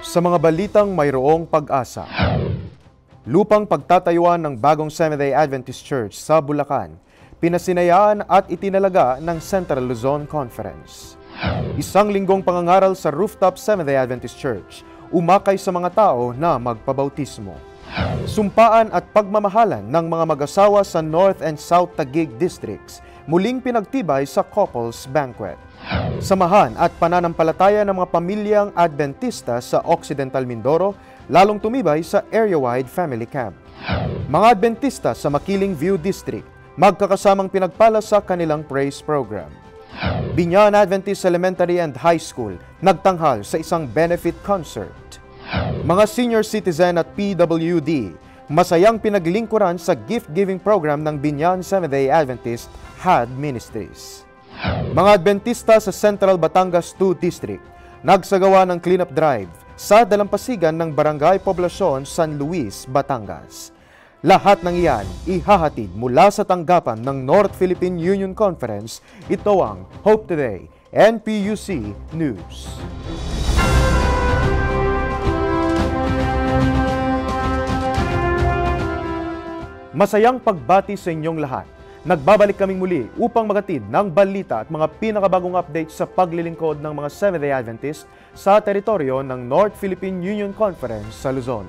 Sa mga balitang mayroong pag-asa. Lupang pagtatayuan ng bagong Seventh-day Adventist Church sa Bulacan, pinasinayaan at itinalaga ng Central Luzon Conference. Isang linggong pangangaral sa rooftop Seventh-day Adventist Church, umakay sa mga tao na magpabautismo. Sumpaan at pagmamahalan ng mga mag-asawa sa North and South Taguig Districts, muling pinagtibay sa Couples Banquet. Samahan at pananampalataya ng mga pamilyang Adventista sa Occidental Mindoro, lalong tumibay sa area-wide family camp. Mga Adventista sa Makiling View District, magkakasamang pinagpala sa kanilang praise program. Binyan Adventist Elementary and High School, nagtanghal sa isang benefit concert. Mga senior citizen at PWD, masayang pinaglingkuran sa gift-giving program ng Binyan Seventh-day Adventist HAD Ministries. Mga Adventista sa Central Batangas 2 District, nagsagawa ng cleanup drive sa dalampasigan ng Barangay Poblacion, San Luis, Batangas. Lahat ng iyan ihahatid mula sa tanggapan ng North Philippine Union Conference. Ito ang Hope Today, NPUC News. Masayang pagbati sa inyong lahat. Nagbabalik kaming muli upang magatid ng balita at mga pinakabagong update sa paglilingkod ng mga Seventh-day Adventist sa teritoryo ng North Philippine Union Conference sa Luzon.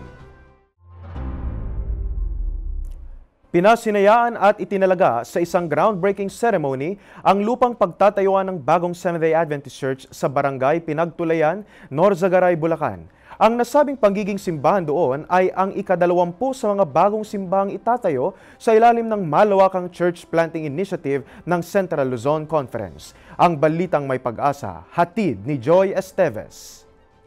Pinasinayaan at itinalaga sa isang groundbreaking ceremony ang lupang pagtatayuan ng bagong Seventh-day Adventist Church sa Barangay Pinagtulayan, Norzagaray, Bulacan. Ang nasabing pagiging simbahan doon ay ang ika-20 sa mga bagong simbahang itatayo sa ilalim ng malawakang church planting initiative ng Central Luzon Conference. Ang balitang may pag-asa, hatid ni Joy Esteves.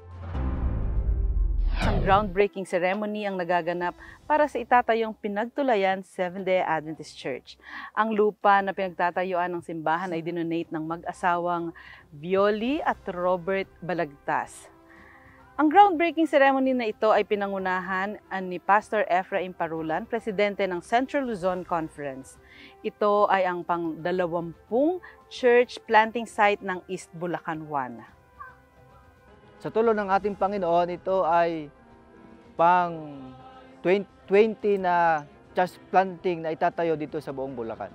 Ang groundbreaking ceremony ang nagaganap para sa itatayong Pinagtulayan Seventh-day Adventist Church. Ang lupa na pinagtatayuan ng simbahan ay dinonate ng mag-asawang Violi at Robert Balagtas. Ang groundbreaking ceremony na ito ay pinangunahan ni Pastor Ephraim Parulan, presidente ng Central Luzon Conference. Ito ay ang pang-20 church planting site ng East Bulacan 1. Sa tulong ng ating Panginoon, ito ay pang 20 na church planting na itatayo dito sa buong Bulacan.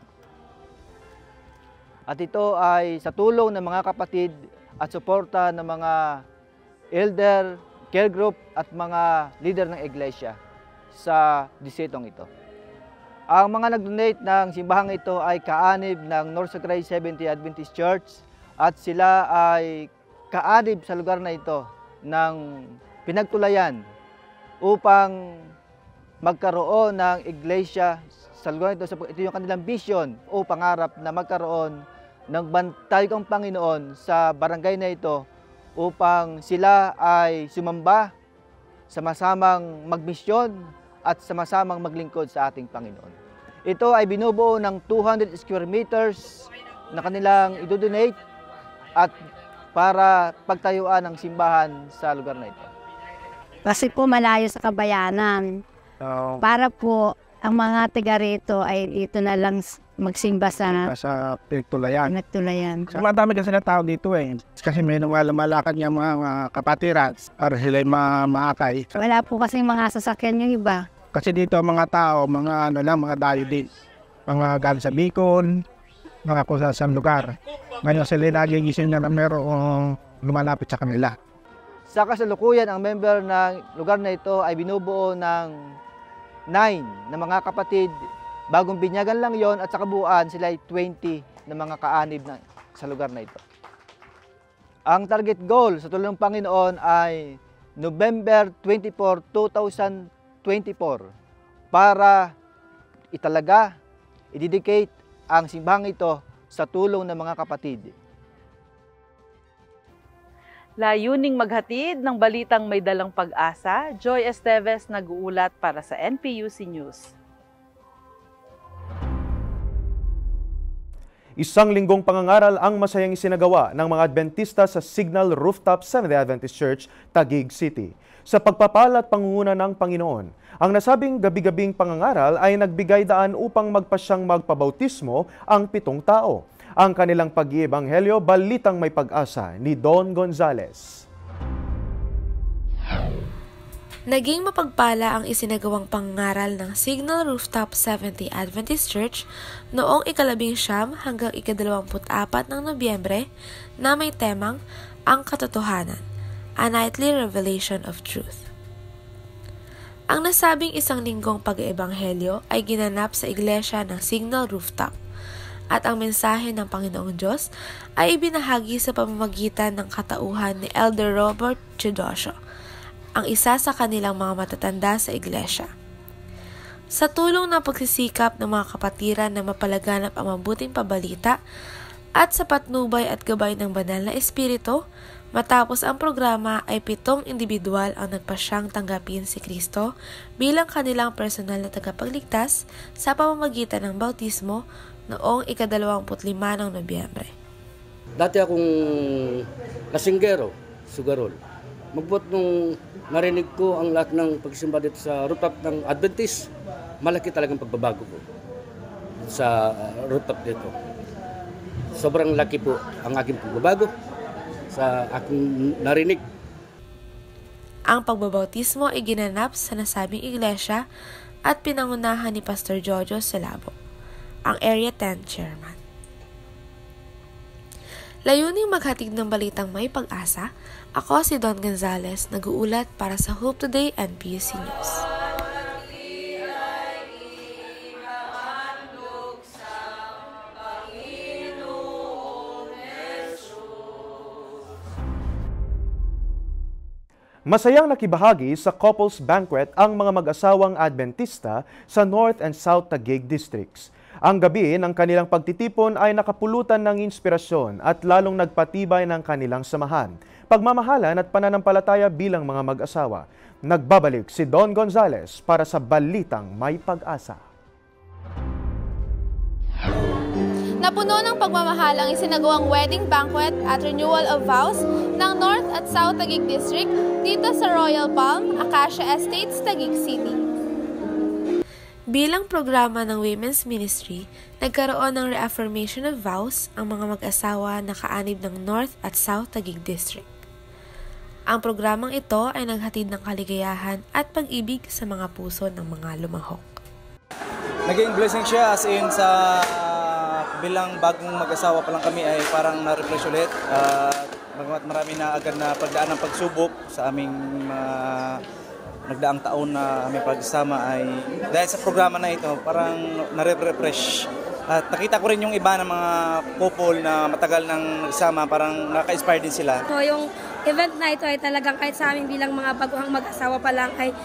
At ito ay sa tulong ng mga kapatid at suporta ng mga elder, care group at mga leader ng iglesia sa distritong ito. Ang mga nag-donate ng simbahang ito ay kaanib ng Norzagaray Seventh-day Adventist Church at sila ay kaanib sa lugar na ito ng Pinagtulayan upang magkaroon ng iglesia sa lugar na ito. Ito yung kanilang vision o pangarap na magkaroon ng bantayong Panginoon sa barangay na ito upang sila ay sumamba, sama-samang magmisyon at sama-samang maglingkod sa ating Panginoon. Ito ay binubuo ng 200 square meters na kanilang idodonate at para pagtayuan ng simbahan sa lugar na ito. Kasi po malayo sa kabayanan. Para po ang mga taga rito ay dito na lang magsimba sa Pinagtulayan. Madami kasi na tao dito eh. Kasi may lumalakad niya mga kapatiran para sila maakay. Wala po kasing mga sasakyan yung iba. Kasi dito mga tao, mga dayo din. Mga galing sa Bicol, mga kung saan lugar. Ngayon sila nagigising na merong lumalapit sa kanila. Sa kasalukuyan, ang member ng lugar na ito ay binubuo ng 9 na mga kapatid. Bagong binyagan lang yon at sa kabuuan sila ay 20 na mga kaanib na sa lugar na ito. Ang target goal sa tulong ng Panginoon ay November 24, 2024 para italaga, i-dedicate ang simbahang ito sa tulong ng mga kapatid. Layuning maghatid ng balitang may dalang pag-asa, Joy Esteves nag-uulat para sa NPUC News. Isang linggong pangangaral ang masayang isinagawa ng mga Adventista sa Signal Rooftop Seventh-day Adventist Church, Taguig City. Sa pagpapala at pangunguna ng Panginoon, ang nasabing gabi-gabing pangangaral ay nagbigay daan upang magpasyang magpabautismo ang 7 tao. Ang kanilang pag-iebanghelyo, balitang may pag-asa ni Don Gonzales. Naging mapagpala ang isinagawang pangaral ng Signal Rooftop Seventh-day Adventist Church noong ika-19 hanggang ika-24 ng Nobyembre na may temang Ang Katotohanan, A Nightly Revelation of Truth. Ang nasabing isang linggong pag-eebanghelyo ay ginanap sa iglesia ng Signal Rooftop at ang mensahe ng Panginoong Diyos ay ibinahagi sa pamamagitan ng katauhan ni Elder Robert Chidosio, ang isa sa kanilang mga matatanda sa iglesia. Sa tulong ng pagsisikap ng mga kapatiran na mapalaganap ang mabuting pabalita at sa patnubay at gabay ng banal na espiritu, matapos ang programa ay 7 individual ang nagpasyang tanggapin si Kristo bilang kanilang personal na tagapagligtas sa pamamagitan ng bautismo noong ika-25 ng Nobyembre. Dati akong lasinggero, sugarol. Magbut nung narinig ko ang lahat ng pagsimba dito sa rooftop ng Adventist, malaki talagang pagbabago ko sa rooftop dito. Sobrang laki po ang aking pagbabago sa aking narinig. Ang pagbabautismo ay ginanap sa nasabing iglesia at pinangunahan ni Pastor Jojo Salabo, ang Area 10 Chairman. Layuning maghatid ng balitang may pag-asa, ako si Don Gonzales, nag-uulat para sa Hope Today and PUC News. Masayang nakibahagi sa couples banquet ang mga mag-asawang Adventista sa North and South Taguig Districts. Ang gabi ng kanilang pagtitipon ay nakapulutan ng inspirasyon at lalong nagpatibay ng kanilang samahan, pagmamahalan at pananampalataya bilang mga mag-asawa. Nagbabalik si Don Gonzales para sa Balitang May Pag-asa. Napuno ng pagmamahal ang isinagawang wedding banquet at renewal of vows ng North at South Taguig District dito sa Royal Palm, Acacia Estates, Taguig City. Bilang programa ng Women's Ministry, nagkaroon ng reaffirmation of vows ang mga mag-asawa na kaanib ng North at South Taguig District. Ang programang ito ay naghatid ng kaligayahan at pag-ibig sa mga puso ng mga lumahok. Naging blessing siya as in sa bilang bagong mag-asawa pa lang kami ay parang na-refresh ulit. Marami na agad na pagdaan ng pagsubok sa aming nagdaang taon na aming pagsama ay dahil sa programa na ito parang na-refresh. At nakita ko rin yung iba ng mga couple na matagal nang nagsama, parang naka-inspire din sila. So yung event na ito ay talagang kahit sa amin bilang mga baguhang mag-asawa pa lang ay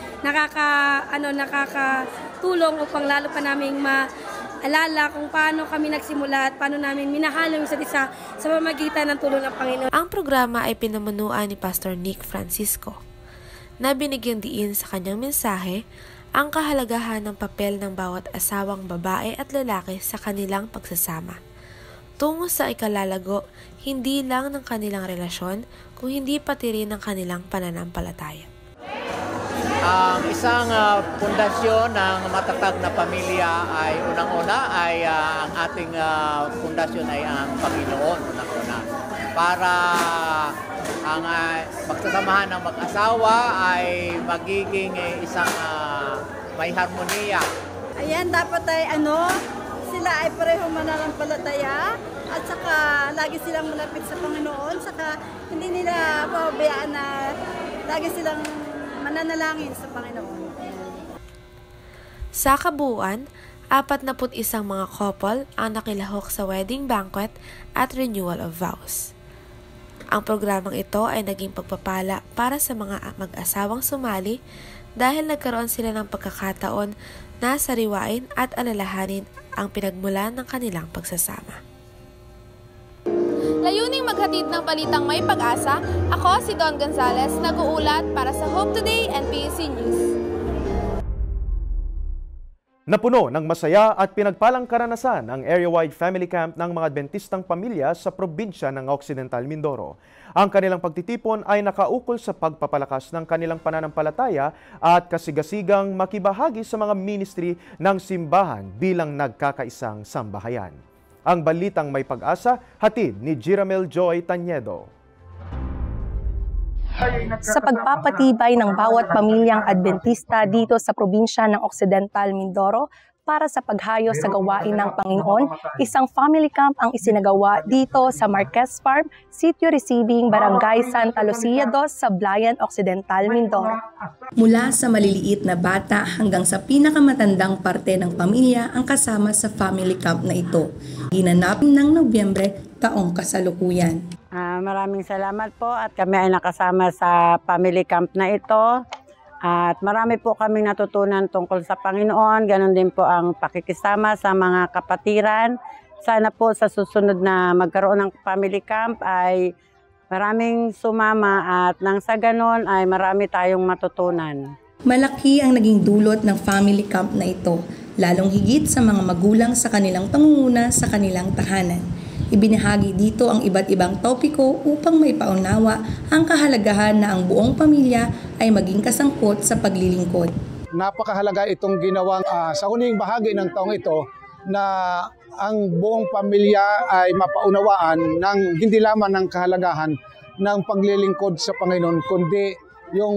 nakakatulong upang lalo pa naming maalala kung paano kami nagsimula at paano namin minahal yung isa't isa sa pamamagitan ng tulong ng Panginoon. Ang programa ay pinamunuan ni Pastor Nick Francisco, na binigyang diin sa kanyang mensahe ang kahalagahan ng papel ng bawat asawang babae at lalaki sa kanilang pagsasama, tungo sa ikalalago hindi lang ng kanilang relasyon, kung hindi pati rin ng kanilang pananampalataya. Ang isang pundasyon ng matatag na pamilya ay unang-una ay ang ating pundasyon ay ang Panginoon unang-una. Para ang pagsasamahan ng mag-asawa ay magiging isang may harmonia. Ayan, dapat ay sila ay parehong mananampalataya at saka lagi silang malapit sa Panginoon, saka hindi nila pabayaan na lagi silang mananalangin sa Panginoon. Sa kabuuan, 41 mga couple ang nakilahok sa wedding banquet at renewal of vows. Ang programang ito ay naging pagpapala para sa mga mag-asawang sumali dahil nagkaroon sila ng pagkakataon na sariwain at alalahanin ang pinagmulan ng kanilang pagsasama. Layuning maghatid ng balitang may pag-asa, ako si Don Gonzales, nag-uulat para sa Hope Today and PUC News. Napuno ng masaya at pinagpalang karanasan ang area-wide family camp ng mga Adventistang pamilya sa probinsya ng Occidental Mindoro. Ang kanilang pagtitipon ay nakaukol sa pagpapalakas ng kanilang pananampalataya at kasigasigang makibahagi sa mga ministry ng simbahan bilang nagkakaisang sambahayan. Ang balitang may pag-asa, hatid ni Jiramel Joy Tanyedo. Sa pagpapatibay ng bawat pamilyang Adventista dito sa probinsya ng Occidental Mindoro, para sa paghayo sa gawain ng Panginoon, isang family camp ang isinagawa dito sa Marquez Farm, Sitio Receiving, Barangay Santa Lucia 2 sa Blayan Occidental, Mindoro. Mula sa maliliit na bata hanggang sa pinakamatandang parte ng pamilya ang kasama sa family camp na ito. Ginanap ng Nobyembre taong kasalukuyan. Maraming salamat po at kami ay nakasama sa family camp na ito. At marami po kaming natutunan tungkol sa Panginoon. Ganon din po ang pakikisama sa mga kapatiran. Sana po sa susunod na magkaroon ng family camp ay maraming sumama at nang sa ganon ay marami tayong matutunan. Malaki ang naging dulot ng family camp na ito, lalong higit sa mga magulang sa kanilang pangunguna sa kanilang tahanan. Ibinahagi dito ang iba't ibang topiko upang maipaunawa ang kahalagahan na ang buong pamilya ay maging kasangkot sa paglilingkod. Napakahalaga itong ginawang sa huling bahagi ng taong ito na ang buong pamilya ay mapaunawaan ng hindi lamang ng kahalagahan ng paglilingkod sa Panginoon, kundi yung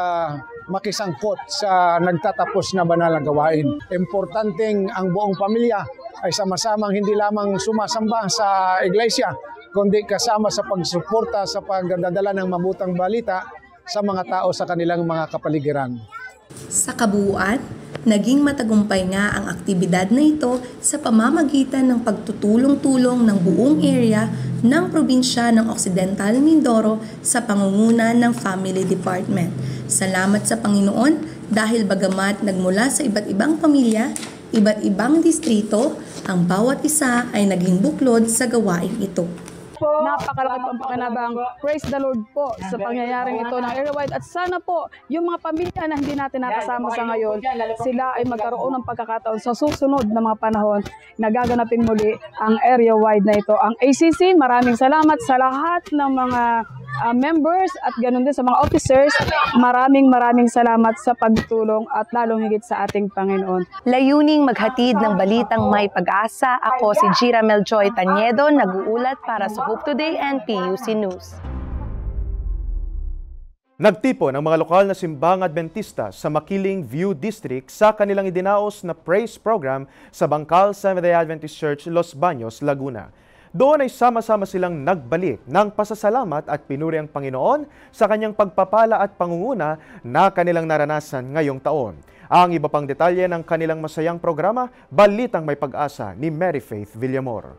makisangkot sa nagtatapos na banal na gawain. Importanteng ang buong pamilya ay sama-samang hindi lamang sumasamba sa iglesia, kundi kasama sa pagsuporta sa pagdadala ng mabutang balita sa mga tao sa kanilang mga kapaligiran. Sa kabuuan, naging matagumpay nga ang aktibidad na ito sa pamamagitan ng pagtutulong-tulong ng buong area ng probinsya ng Occidental Mindoro sa pangunguna ng Family Department. Salamat sa Panginoon dahil bagamat nagmula sa iba't ibang pamilya, iba't ibang distrito, ang bawat isa ay naging buklod sa gawain ito. Napakalaki pang pakinabang. Praise the Lord po sa pangyayaring ito ng area-wide. At sana po, yung mga pamilya na hindi natin nakasama sa ngayon, sila ay magkaroon ng pagkakataon sa susunod na mga panahon na gaganapin muli ang area-wide na ito. Ang ACC, maraming salamat sa lahat ng mga members at ganoon din sa mga officers. Maraming salamat sa pagtulong at lalong higit sa ating Panginoon. Layuning maghatid ng balitang may pag-asa, ako si Gira Meljoy Tanyedo, nag-uulat para sa Hope Today and PUC News. Nagtipon ang mga lokal na simbang Adventista sa Makiling View District sa kanilang idinaos na praise program sa Bangkal Seventh-day Adventist Church, Los Baños, Laguna. Doon ay sama-sama silang nagbalik ng pasasalamat at pinuri ang Panginoon sa kanyang pagpapala at pangunguna na kanilang naranasan ngayong taon. Ang iba pang detalye ng kanilang masayang programa, Balitang May Pag-asa ni Mary Faith Villamor.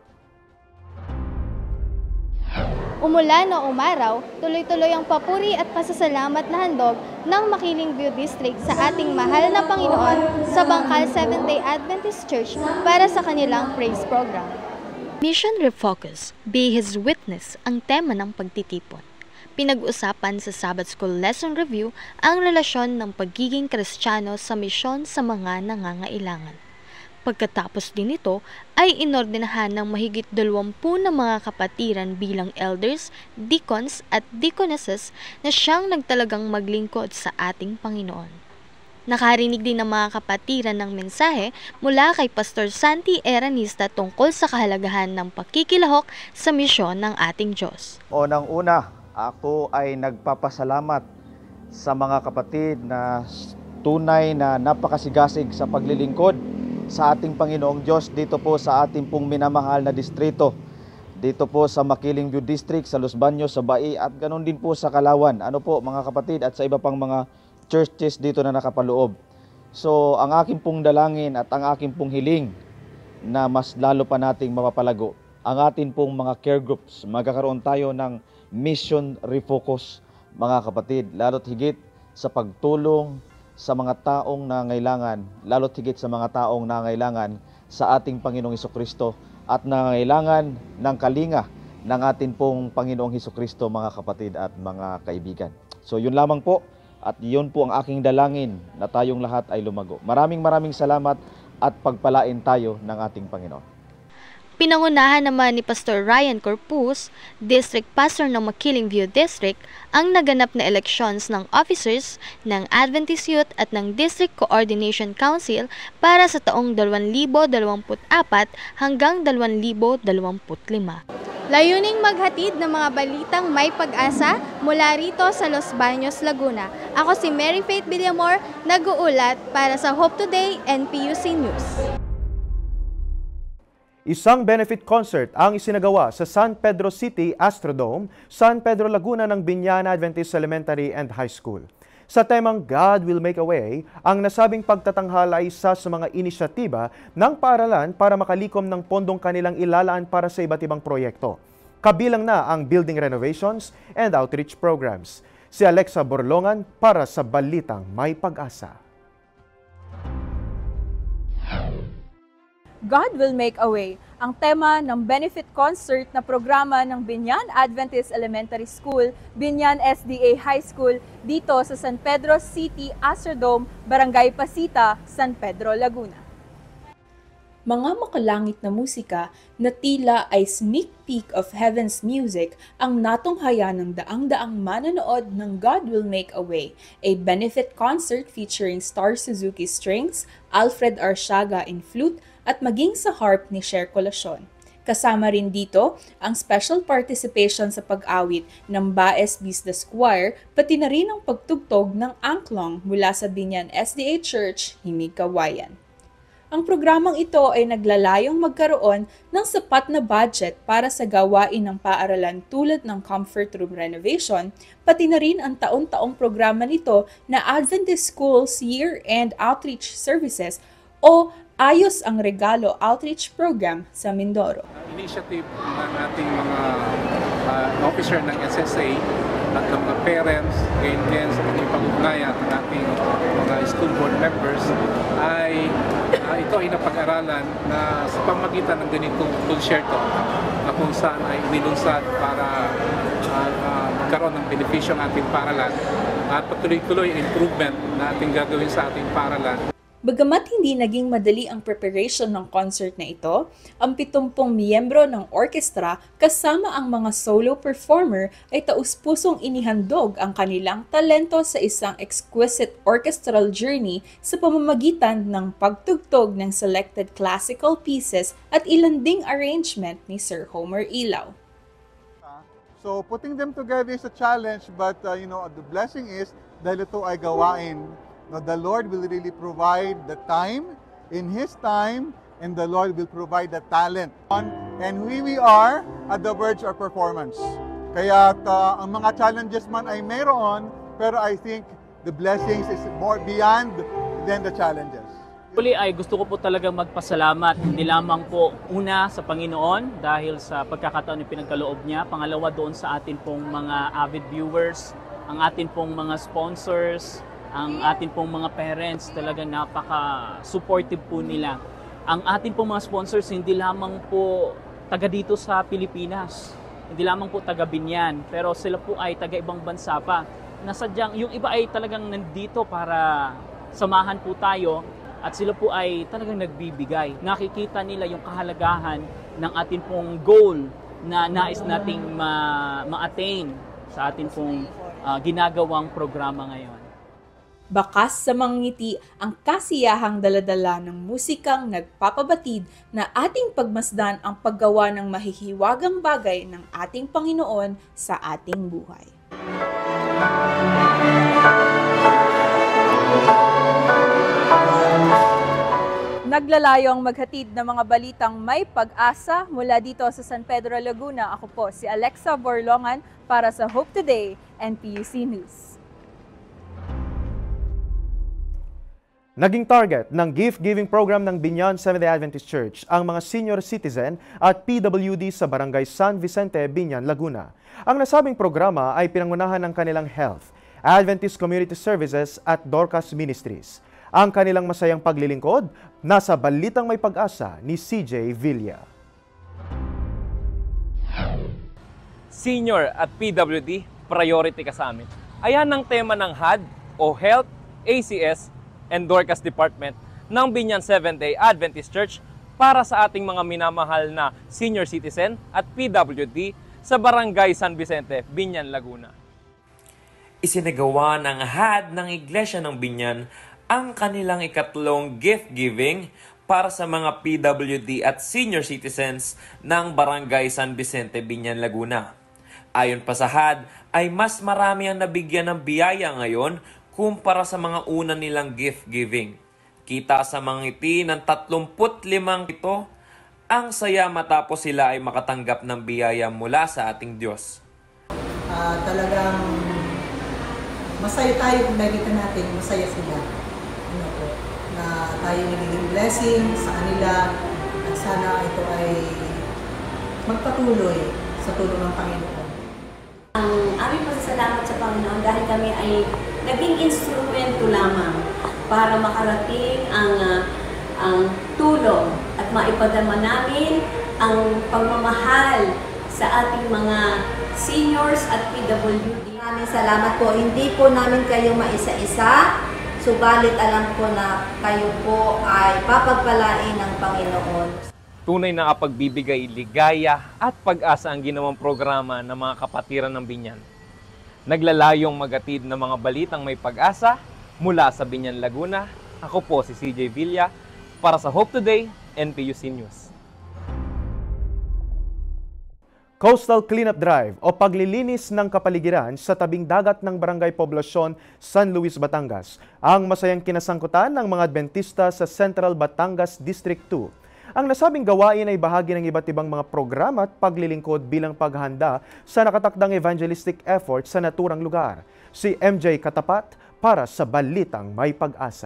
Umulan o umaraw, tuloy-tuloy ang papuri at pasasalamat na handog ng Makiling View District sa ating mahal na Panginoon sa Bangkal Seventh-day Adventist Church para sa kanilang praise program. Mission Refocus, Be His Witness ang tema ng pagtitipon. Pinag-usapan sa Sabbath School Lesson Review ang relasyon ng pagiging Kristiyano sa misyon sa mga nangangailangan. Pagkatapos din ito ay inordinahan ng mahigit 20 na mga kapatiran bilang elders, deacons at deaconesses na siyang nagtalagang maglingkod sa ating Panginoon. Nakarinig din ng mga kapatiran ng mensahe mula kay Pastor Santi Eranista tungkol sa kahalagahan ng pakikilahok sa misyon ng ating Diyos. Unang-una, ako ay nagpapasalamat sa mga kapatid na tunay na napakasigasig sa paglilingkod sa ating Panginoong Diyos dito po sa ating pong minamahal na distrito. Dito po sa Makiling View District, sa Los Baños, sa Bai at ganoon din po sa Kalawan. Ano po mga kapatid at sa iba pang mga churches dito na nakapaloob. So, ang aking pong dalangin at ang aking pong hiling na mas lalo pa nating mapapalago, ang atin pong mga care groups, magkakaroon tayo ng mission refocus, mga kapatid, lalo't higit sa pagtulong sa mga taong nangailangan, lalo't higit sa mga taong nangailangan sa ating Panginoong Hesukristo at nangailangan ng kalinga ng atin pong Panginoong Hesukristo, mga kapatid at mga kaibigan. So, yun lamang po. At yun po ang aking dalangin na tayong lahat ay lumago. Maraming salamat at pagpalain tayo ng ating Panginoon. Pinangunahan naman ni Pastor Ryan Corpus, District Pastor ng Makiling View District, ang naganap na elections ng officers ng Adventist Youth at ng District Coordination Council para sa taong 2024 hanggang 2025. Layuning maghatid ng mga balitang may pag-asa mula rito sa Los Baños, Laguna. Ako si Mary Faith Villamor, nag-uulat para sa Hope Today and PUC News. Isang benefit concert ang isinagawa sa San Pedro City Astrodome, San Pedro Laguna ng Biñan Adventist Elementary and High School. Sa temang God Will Make a Way, ang nasabing pagtatanghal ay isa sa mga inisyatiba ng paaralan para makalikom ng pondong kanilang ilalaan para sa iba't ibang proyekto. Kabilang na ang building renovations and outreach programs. Si Alexa Borlongan para sa Balitang May Pag-asa. God Will Make a Way, ang tema ng benefit concert na programa ng Biñan Adventist Elementary School, Biñan SDA High School dito sa San Pedro City Astrodome, Barangay Pasita, San Pedro, Laguna. Mga makalangit na musika na tila ay sneak peek of heaven's music ang natunghaya ng daang-daang manonood ng God Will Make a Way, a benefit concert featuring Star Suzuki Strings, Alfred Arsiaga in flute, at maging sa harp ni Cher Colacion. Kasama rin dito ang special participation sa pag-awit ng Baes Business Choir, pati na rin ang pagtugtog ng angklong mula sa Biñan SDA Church, Himig Kawayan. Ang programang ito ay naglalayong magkaroon ng sapat na budget para sa gawain ng paaralan tulad ng comfort room renovation, pati na rin ang taon-taong programa nito na Adventist Schools Year-End Outreach Services o Ayos ang Regalo Outreach Program sa Mindoro. Initiative ng ating mga officer ng SSA at ng mga parents, gain din sa pag-ugnayan ng ating mga school board members ay ito ay napag-aralan na sa pamagitan ng ganitong tool share to na kung saan ay inilunsad para magkaroon ng benepisyo ng ating paaralan at patuloy-tuloy improvement na ating gagawin sa ating paaralan. Bagamat hindi naging madali ang preparation ng concert na ito, ang 70 miyembro ng orkestra kasama ang mga solo performer ay taus-pusong inihandog ang kanilang talento sa isang exquisite orchestral journey sa pamamagitan ng pagtugtog ng selected classical pieces at ilan ding arrangement ni Sir Homer Ilaw. So putting them together is a challenge, but the blessing is dahil ito ay gawain. The Lord will really provide the time in His time, and the Lord will provide the talent. And we are at the verge of performance. Kaya ang mga challenges man ay mayroon, pero I think the blessings is more beyond than the challenges. Uli ay gusto ko po talagang magpasalamat, hindi lamang po una sa Panginoon dahil sa pagkakataon na pinagkaloob niya, pangalawa doon sa atin pong mga avid viewers, ang atin pong mga sponsors, ang atin pong mga parents, talaga napaka-supportive po nila. Ang atin pong mga sponsors, hindi lamang po taga dito sa Pilipinas, hindi lamang po taga Biñan, pero sila po ay taga ibang bansa pa. Nasadyang, yung iba ay talagang nandito para samahan po tayo at sila po ay talagang nagbibigay. Nakikita nila yung kahalagahan ng atin pong goal na nais nating ma-attain sa atin pong ginagawang programa ngayon. Bakas sa mga ngiti ang kasiyahang daladala ng musikang nagpapabatid na ating pagmasdan ang paggawa ng mahihiwagang bagay ng ating Panginoon sa ating buhay. Naglalayong maghatid ng mga balitang may pag-asa mula dito sa San Pedro, Laguna. Ako po si Alexa Borlongan para sa Hope Today and PUC News. Naging target ng gift-giving program ng Biñan Seventh-day Adventist Church ang mga senior citizen at PWD sa Barangay San Vicente, Biñan, Laguna. Ang nasabing programa ay pinangunahan ng kanilang health, Adventist Community Services at Dorcas Ministries. Ang kanilang masayang paglilingkod, nasa Balitang May Pag-asa ni CJ Villa. Senior at PWD, priority ka sa amin. Ayan ang tema ng HAD o Health, ACS, and Dorcas Department ng Biñan Seventh-day Adventist Church para sa ating mga minamahal na senior citizen at PWD sa Barangay San Vicente, Biñan, Laguna. Isinagawa ng HAD ng Iglesia ng Biñan ang kanilang ikatlong gift-giving para sa mga PWD at senior citizens ng Barangay San Vicente, Biñan, Laguna. Ayon pa sa HUD, ay mas marami ang nabigyan ng biyaya ngayon kumpara sa mga una nilang gift giving. Kita sa mga ngiti ng 35 ito, ang saya matapos sila ay makatanggap ng biyaya mula sa ating Diyos. Talagang masaya tayo kung nakikita natin, masaya sila. Na tayo nagiging blessing sa kanila at sana ito ay magpatuloy sa tulong ng Panginoon. Ang aming pasasalamat sa Panginoon dahil kami ay naging instrumento lamang para makarating ang tulong at maipadama namin ang pagmamahal sa ating mga seniors at PWD. Maraming salamat po. Hindi po namin kayo maisa-isa, subalit alam ko na kayo po ay papagpalain ng Panginoon. Tunay na kapagbibigay ligaya at pag-asa ang ginawang programa ng mga kapatiran ng Biñan. Naglalayong magatid ng mga balitang may pag-asa mula sa Biñan, Laguna. Ako po si CJ Villa para sa Hope Today, NPUC News. Coastal Cleanup Drive o paglilinis ng kapaligiran sa tabing dagat ng Barangay Poblacion, San Luis, Batangas ang masayang kinasangkutan ng mga Adventista sa Central Batangas District 2. Ang nasabing gawain ay bahagi ng iba't ibang mga programa at paglilingkod bilang paghahanda sa nakatakdang evangelistic effort sa naturang lugar. Si MJ Katapat para sa Balitang May Pag-asa.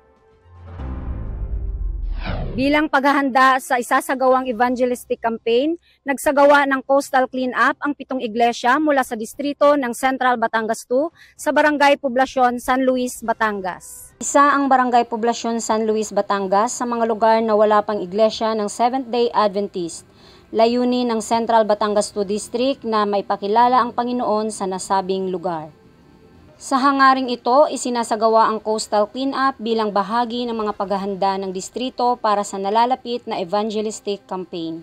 Bilang paghahanda sa isasagawang evangelistic campaign, nagsagawa ng Coastal Cleanup ang 7 iglesia mula sa distrito ng Central Batangas 2 sa Barangay Poblacion, San Luis, Batangas. Isa ang Barangay Poblacion, San Luis, Batangas sa mga lugar na wala pang iglesia ng Seventh-day Adventist. Layunin ng Central Batangas 2 District na maipakilala ang Panginoon sa nasabing lugar. Sa hangaring ito, isinasagawa ang Coastal Cleanup bilang bahagi ng mga paghahanda ng distrito para sa nalalapit na evangelistic campaign.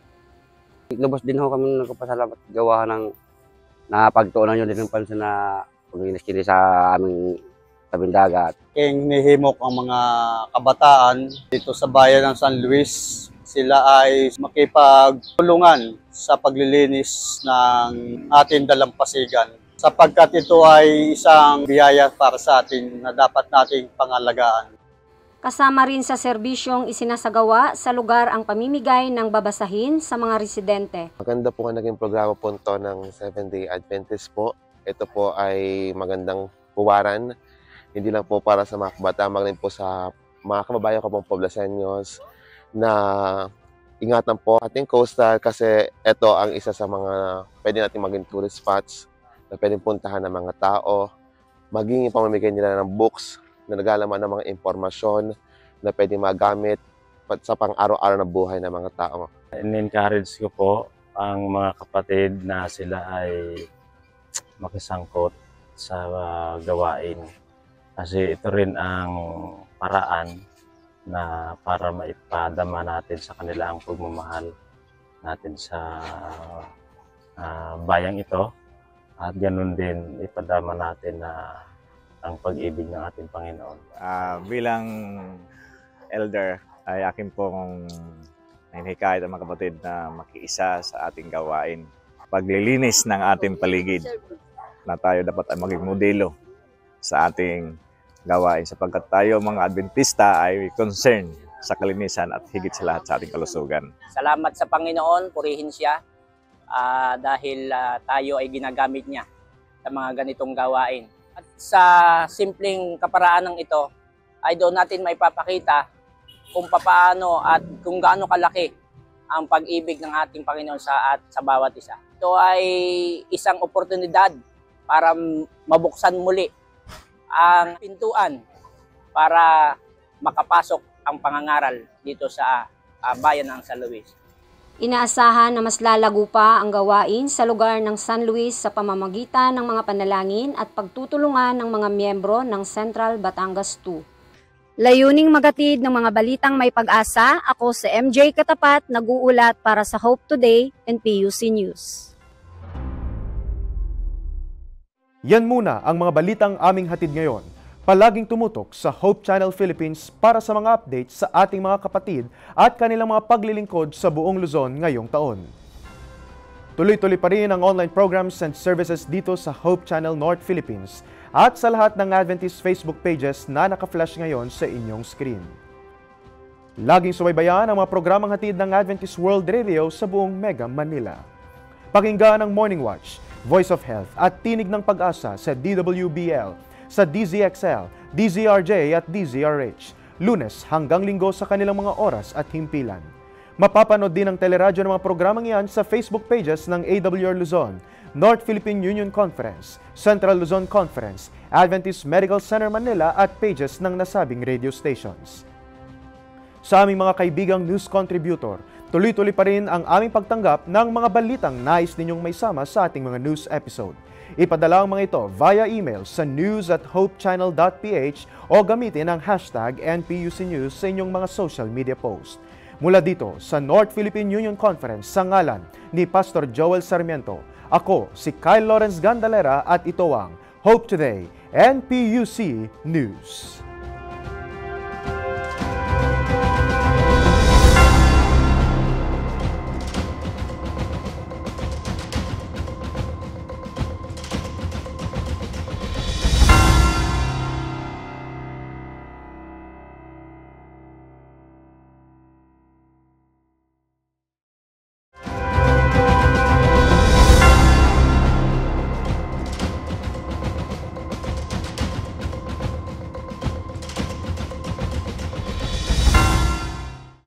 Lubos din ho kami nagpapasalamat gawa ng napagtuunan nyo din ng pansin na pag-inis sa aming tabing dagat. Nihimok ang mga kabataan dito sa bayan ng San Luis. Sila ay makipagtulungan sa paglilinis ng ating dalampasigan. Sapagkat ito ay isang biyaya para sa atin na dapat nating pangalagaan. Kasama rin sa serbisyong isinasagawa sa lugar ang pamimigay ng babasahin sa mga residente. Maganda po ang naging programa po ito ng Seventh-day Adventist po. Ito po ay magandang puwaran. Hindi lang po para sa mga kabataan, maganda po sa mga kababayan ko pong Poblaceños na ingatan po ating coastal kasi ito ang isa sa mga pwede natin maging tourist spots na pwedeng puntahan ng mga tao, maging pamamigay nila ng books na naglalaman ng mga impormasyon na pwedeng magamit sa pang-araw-araw na buhay ng mga tao. In-encourage ko po ang mga kapatid na sila ay makisangkot sa gawain. Kasi ito rin ang paraan na para maipadama natin sa kanila ang pagmamahal natin sa bayang ito. At ganun din, ipadama natin na ang pag-ibig ng ating Panginoon. Bilang elder, ay akin pong hinihikayat ang mga kapatid na makiisa sa ating gawain. Paglilinis ng ating paligid na tayo dapat ay maging modelo sa ating gawain sapagkat tayo mga Adventista ay concerned sa kalinisan at higit sa lahat sa ating kalusugan. Salamat sa Panginoon, purihin siya. Dahil tayo ay ginagamit niya sa mga ganitong gawain. At sa simpleng kaparaanang ito, ay doon natin maipapakita kung paano at kung gaano kalaki ang pag-ibig ng ating Panginoon sa bawat isa. Ito ay isang oportunidad para mabuksan muli ang pintuan para makapasok ang pangangaral dito sa bayan ng San Luis. Inaasahan na mas lalago pa ang gawain sa lugar ng San Luis sa pamamagitan ng mga panalangin at pagtutulungan ng mga miyembro ng Central Batangas 2. Layuning magatid ng mga balitang may pag-asa, ako si MJ Katapat, nag-uulat para sa Hope Today and PUC News. Yan muna ang mga balitang aming hatid ngayon. Palaging tumutok sa Hope Channel Philippines para sa mga updates sa ating mga kapatid at kanilang mga paglilingkod sa buong Luzon ngayong taon. Tuloy-tuloy pa rin ang online programs and services dito sa Hope Channel North Philippines at sa lahat ng Adventist Facebook pages na naka-flash ngayon sa inyong screen. Laging subaybayan ang mga programang hatid ng Adventist World Radio sa buong Mega Manila. Pakinggan ang Morning Watch, Voice of Health at Tinig ng Pag-asa sa DWBL, sa DZXL, DZRJ at DZRH, Lunes hanggang Linggo sa kanilang mga oras at himpilan. Mapapanood din ang teleradyo ng mga programang iyan sa Facebook pages ng AWR Luzon, North Philippine Union Conference, Central Luzon Conference, Adventist Medical Center Manila at pages ng nasabing radio stations. Sa aming mga kaibigang news contributor, tuloy-tuloy pa rin ang aming pagtanggap ng mga balitang nais ninyong may sama sa ating mga news episode. Ipadala ang mga ito via email sa news@hopechannel.ph o gamitin ang hashtag NPUCNews sa inyong mga social media post. Mula dito sa North Philippine Union Conference sa ngalan ni Pastor Joel Sarmiento, ako si Kyle Lawrence Gandalera at ito ang Hope Today, NPUC News.